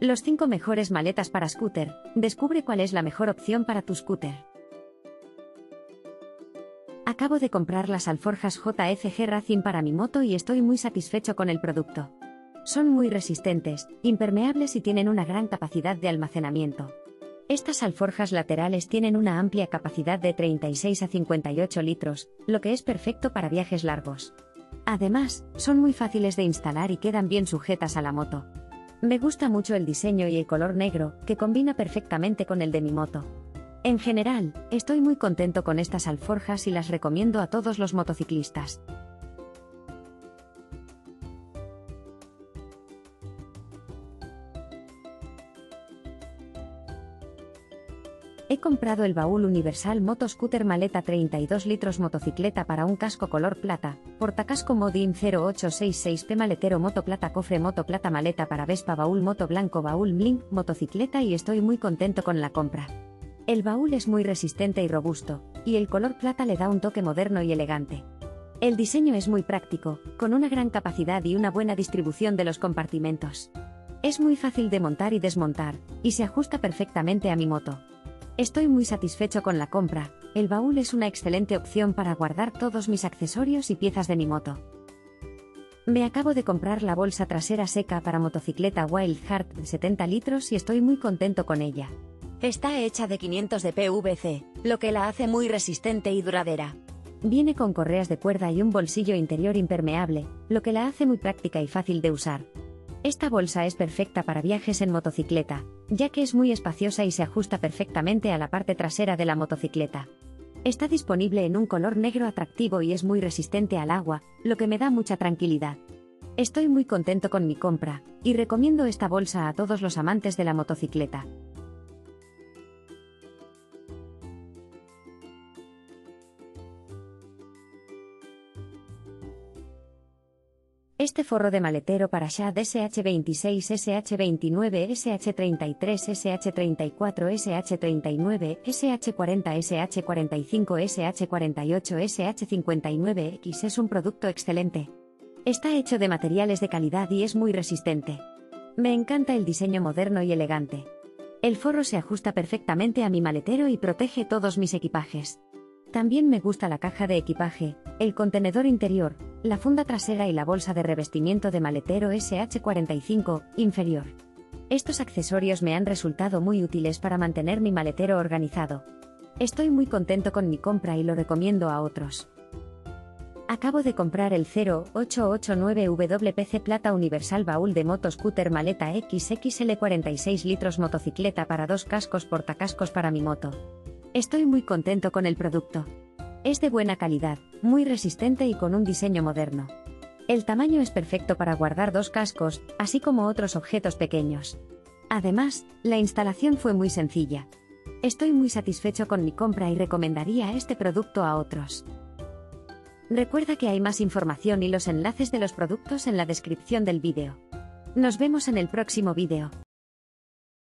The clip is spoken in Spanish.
Los 5 mejores maletas para scooter. Descubre cuál es la mejor opción para tu scooter. Acabo de comprar las alforjas JFG Racing para mi moto y estoy muy satisfecho con el producto. Son muy resistentes, impermeables y tienen una gran capacidad de almacenamiento. Estas alforjas laterales tienen una amplia capacidad de 36 a 58 litros, lo que es perfecto para viajes largos. Además, son muy fáciles de instalar y quedan bien sujetas a la moto. Me gusta mucho el diseño y el color negro, que combina perfectamente con el de mi moto. En general, estoy muy contento con estas alforjas y las recomiendo a todos los motociclistas. He comprado el baúl universal Motoscooter maleta 32 litros motocicleta para un casco color plata, portacasco Modin 0866P maletero moto plata cofre moto plata maleta para Vespa baúl moto blanco baúl Blink motocicleta y estoy muy contento con la compra. El baúl es muy resistente y robusto, y el color plata le da un toque moderno y elegante. El diseño es muy práctico, con una gran capacidad y una buena distribución de los compartimentos. Es muy fácil de montar y desmontar, y se ajusta perfectamente a mi moto. Estoy muy satisfecho con la compra. El baúl es una excelente opción para guardar todos mis accesorios y piezas de mi moto. Me acabo de comprar la bolsa trasera seca para motocicleta Wild Heart de 70 litros y estoy muy contento con ella. Está hecha de 500 de PVC, lo que la hace muy resistente y duradera. Viene con correas de cuerda y un bolsillo interior impermeable, lo que la hace muy práctica y fácil de usar. Esta bolsa es perfecta para viajes en motocicleta, ya que es muy espaciosa y se ajusta perfectamente a la parte trasera de la motocicleta. Está disponible en un color negro atractivo y es muy resistente al agua, lo que me da mucha tranquilidad. Estoy muy contento con mi compra, y recomiendo esta bolsa a todos los amantes de la motocicleta. Este forro de maletero para Shad SH26, SH29, SH33, SH34, SH39, SH40, SH45, SH48, SH59X es un producto excelente. Está hecho de materiales de calidad y es muy resistente. Me encanta el diseño moderno y elegante. El forro se ajusta perfectamente a mi maletero y protege todos mis equipajes. También me gusta la caja de equipaje, el contenedor interior, la funda trasera y la bolsa de revestimiento de maletero SH45, inferior. Estos accesorios me han resultado muy útiles para mantener mi maletero organizado. Estoy muy contento con mi compra y lo recomiendo a otros. Acabo de comprar el 0889WPC Plata Universal Baúl de Motoscooter Maleta XXL 46 litros motocicleta para 2 cascos portacascos para mi moto. Estoy muy contento con el producto. Es de buena calidad, muy resistente y con un diseño moderno. El tamaño es perfecto para guardar 2 cascos, así como otros objetos pequeños. Además, la instalación fue muy sencilla. Estoy muy satisfecho con mi compra y recomendaría este producto a otros. Recuerda que hay más información y los enlaces de los productos en la descripción del vídeo. Nos vemos en el próximo vídeo.